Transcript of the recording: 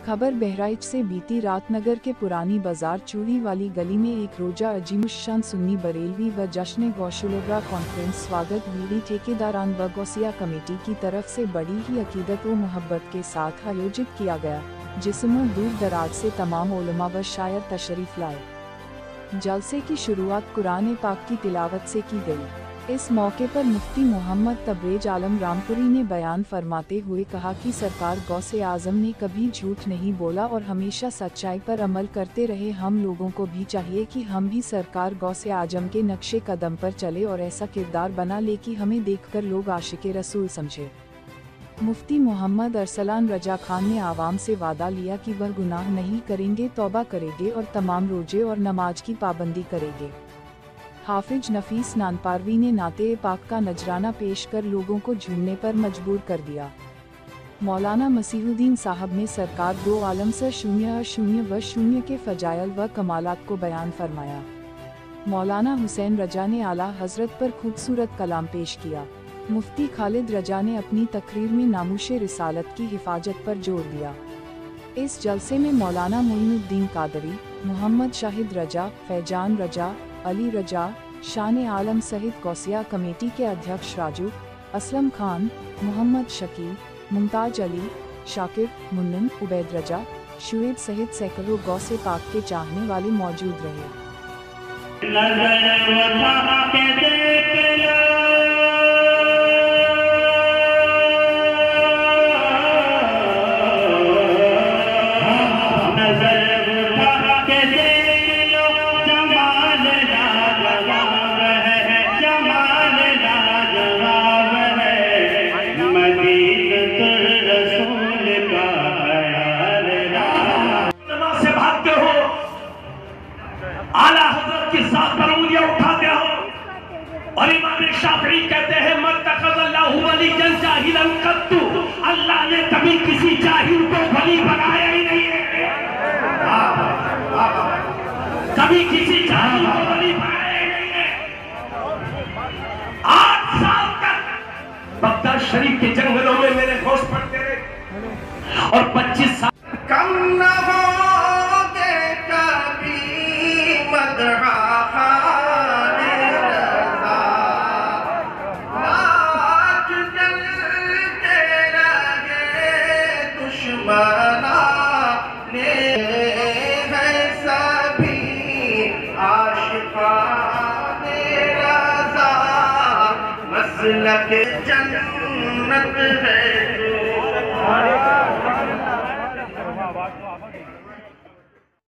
खबर बहराइच से बीती रात नगर के पुरानी बाजार चूड़ी वाली गली में एक रोजा अजीमुशान सुन्नी बरेलवी व जश्न गौशुलरा कॉन्फ्रेंस स्वागत बीड़ी ठेकेदारान व गौसिया कमेटी की तरफ से बड़ी ही अकीदत व मोहब्बत के साथ आयोजित किया गया, जिसमें दूर दराज से तमाम उलमा व शायर तशरीफ लाए। जलसे की शुरुआत कुरान पाक की तिलावत से की गई। इस मौके पर मुफ्ती मोहम्मद तबरेज आलम रामपुरी ने बयान फरमाते हुए कहा कि सरकार गौसे आजम ने कभी झूठ नहीं बोला और हमेशा सच्चाई पर अमल करते रहे। हम लोगों को भी चाहिए कि हम भी सरकार गौसे आजम के नक्शे कदम पर चले और ऐसा किरदार बना ले कि हमें देखकर लोग आशिके रसूल समझे। मुफ्ती मोहम्मद अरसलान रजा खान ने आवाम से वादा लिया कि वह गुनाह नहीं करेंगे, तौबा करेंगे और तमाम रोजे और नमाज की पाबंदी करेंगे। हाफिज नफीस नानपारवी ने नाते पाक का नजराना पेश कर लोगों को झूमने पर मजबूर कर दिया। मौलाना मसीहुद्दीन साहब ने सरकार 2 आलम से 0 के फजाइल व कमालात को बयान फरमाया। मौलाना हुसैन रजा ने आला हजरत पर खूबसूरत कलाम पेश किया। मुफ्ती खालिद रजा ने अपनी तकरीर में नामूशे रिसालत की हिफाजत पर जोर दिया। इस जलसे में मौलाना मोइनुद्दीन कादरी, मोहम्मद शाहिद रजा, फैजान रजा, अली रजा, शान आलम सहित गौसिया कमेटी के अध्यक्ष राजू, असलम खान, मोहम्मद शकील, मुमताज अली, शाकिर, मुन्नन, उबैद रजा, शुएब सहित सैकड़ों गौसे पाक के चाहने वाले मौजूद रहे। आला हज़रत के साथ पर उंगलियां उठाते हो और इमाम शाफी कहते हैं मत्तखज़ल्लाहु वलिय्यन जाहिलन कत्तु, अल्लाह ने कभी किसी जाहिल को वली बनाया ही नहीं है। कभी किसी जाहिल को वली बनाया ही नहीं है। 8 साल तक बगदाद शरीफ के जंगलों में मेरे होश पड़ते रहे और 25 साल कम न होगे कभी मदहा खाने रज़ा, नाच जलते रहे दुश्मना ने है सभी आशिकाने रज़ा, मसलक जन्नत है।